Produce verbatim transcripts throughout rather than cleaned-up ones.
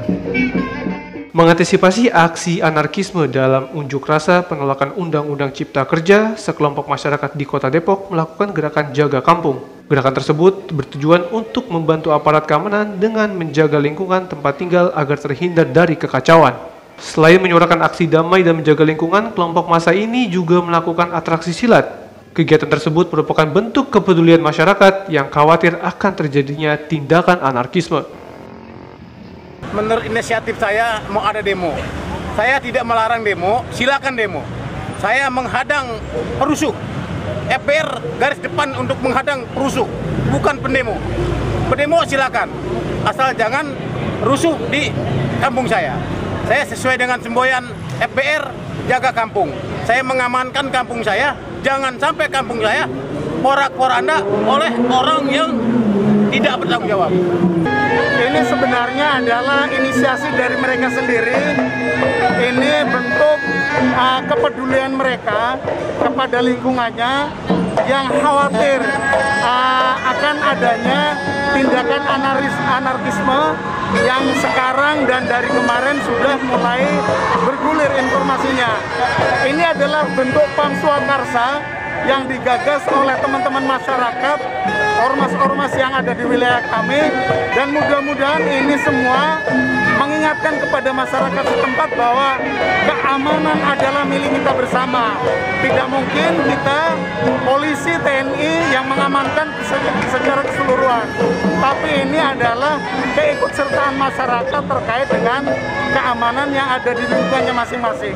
Mengantisipasi aksi anarkisme dalam unjuk rasa penolakan Undang-Undang Cipta Kerja, sekelompok masyarakat di Kota Depok melakukan gerakan Jaga Kampung. Gerakan tersebut bertujuan untuk membantu aparat keamanan dengan menjaga lingkungan tempat tinggal agar terhindar dari kekacauan. Selain menyuarakan aksi damai dan menjaga lingkungan, kelompok massa ini juga melakukan atraksi silat. Kegiatan tersebut merupakan bentuk kepedulian masyarakat yang khawatir akan terjadinya tindakan anarkisme. Menurut inisiatif saya mau ada demo. Saya tidak melarang demo, silakan demo. Saya menghadang perusuh. F B R garis depan untuk menghadang perusuh, bukan pendemo. Pendemo silakan, asal jangan rusuh di kampung saya. Saya sesuai dengan semboyan F B R jaga kampung. Saya mengamankan kampung saya, jangan sampai kampung saya porak-poranda oleh orang yang tidak bertanggung jawab. Ini sebenarnya adalah inisiasi dari mereka sendiri. Ini bentuk uh, kepedulian mereka kepada lingkungannya yang khawatir uh, akan adanya tindakan anaris, anarkisme yang sekarang dan dari kemarin sudah mulai bergulir informasinya. Ini adalah bentuk pam swakarsa yang digagas oleh teman-teman masyarakat, ormas-ormas yang ada di wilayah kami, dan mudah-mudahan ini semua mengingatkan kepada masyarakat setempat bahwa keamanan adalah milik kita bersama. Tidak mungkin kita, polisi, T N I yang mengamankan secara keseluruhan, tapi ini adalah keikutsertaan masyarakat terkait dengan keamanan yang ada di lingkungannya masing-masing.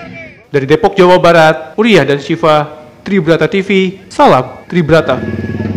Dari Depok, Jawa Barat, Uriah dan Syifa, Tribrata T V, salam Tribrata.